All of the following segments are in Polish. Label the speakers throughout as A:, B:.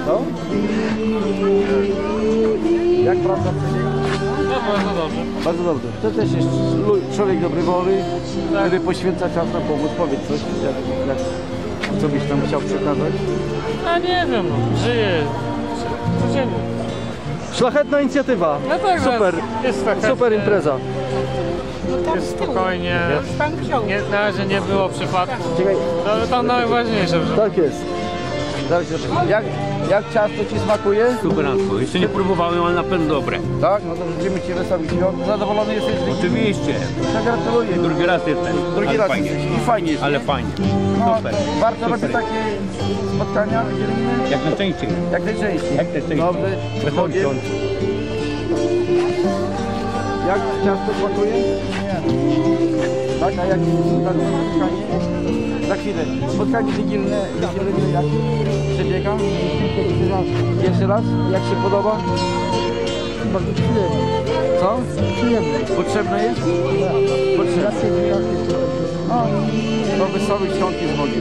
A: Co? Jak praca wcześniej?
B: No bardzo dobrze.
A: Bardzo dobrze. To też jest człowiek dobrej woli, który poświęca czas na pomoc. Powiedz coś, co byś tam chciał przekazać?
B: A nie wiem, no, żyję codziennie.
A: Szlachetna inicjatywa.
B: No tak,
A: Super,
B: jest taka,
A: super impreza.
B: jest spokojnie. Nie, na razie nie było przypadków.
A: Czekaj.
B: To najważniejsze. Że...
A: Tak jest. Jak ciasto Ci smakuje?
C: Superancko. Jeszcze nie próbowałem, ale na pewno dobre.
A: Tak, no to życzymy Ci wesołych świąt. Zadowolony jesteś?
C: Oczywiście.
A: Gratuluję.
C: Drugi raz jestem.
A: Drugi
C: Ale
A: raz
C: fajnie.
A: jesteś. I fajnie jest.
C: Ale
A: nie?
C: fajnie.
A: No,
C: Super.
A: warto robić
C: Super.
A: takie spotkania wigilijne?
C: Jak najczęściej.
A: Jak najczęściej.
C: Jak najczęściej.
A: Dobrze.
C: Wesołych świąt.
A: Jak ciasto smakuje? Nie. Tak, a jak spotkanie? Za chwilę. Spotkanie wigilijne jak przebiega? Pierwszy raz? Jak się podoba? Bardzo przyjemne. Co? Przyjemne. Potrzebne jest? Potrzebne. No, wesołych świąt z Bogiem.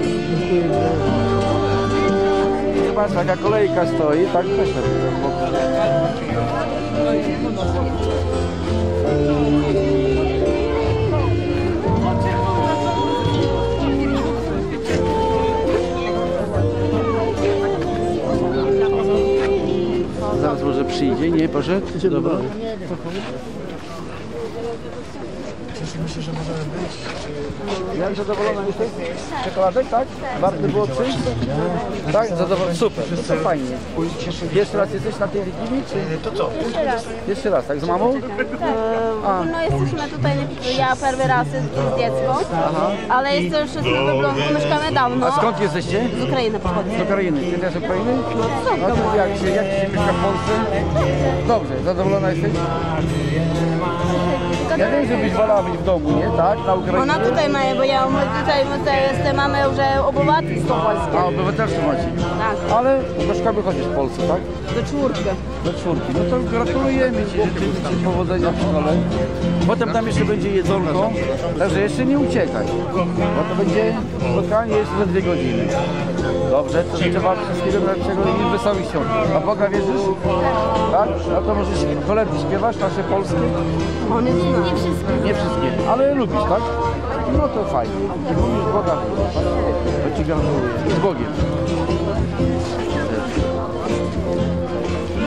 A: Zobacz, taka kolejka stoi, tak też. Zaraz może przyjdzie, nie? Poszedł? Dobra. Cieszymy się, że możemy być. Jak zadowolona jesteś? Czekoladek, tak? Warto było przyjść? Tak? Zadowolona. Super, to fajnie. Pierwszy raz jesteś na tej Wigilii? To co? Jeszcze raz, tak? Z mamą?
D: No jesteśmy tutaj, ja pierwszy raz z dzieckiem, ale jest to już mieszkamy dawno.
A: A skąd jesteście?
D: Z Ukrainy pochodzę.
A: Z Ukrainy. Ty też z Ukrainy?
D: No
A: to jak się mieszka w Polsce? Dobrze, zadowolona jesteś? Ja wiem, żebyś wolała być w domu, nie? Tak? Na Ukrainie?
D: Ona tutaj ma, bo my mamy już obywatelstwo polskie.
A: A, obywatelstwo macie?
D: Tak.
A: Ale do szkoły chodzisz w Polsce, tak?
D: Do czwórki.
A: Do czwórki. No to gratulujemy Ci, życzymy Ci powodzenia w szkole. Potem tam jeszcze będzie jedzonko, także jeszcze nie uciekaj. Bo to będzie spotkanie jeszcze za 2 godziny. Dobrze, to życzę Wam wszystkiego najlepszego i wesołych świąt. A Boga wierzysz? Tak? A to może kolędy śpiewasz, nasze polskie?
D: On jest nie wszystkie.
A: Nie wszystkie, ale lubisz, tak? No to fajnie. I mówisz Boga wierzysz, tak? To Ci gratuluję. Z Bogiem.